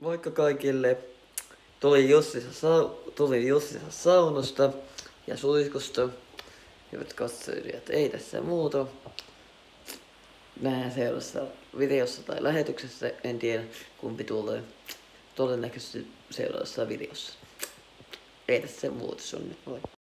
Moikka kaikille. Tuli Jussissa saunasta ja suihkusta. Hyvät katsojat, ei tässä muuta. Nähdään seuraavassa videossa tai lähetyksessä. En tiedä kumpi tulee. Todennäköisesti seuraavassa videossa. Ei tässä muuta, se on nyt moi.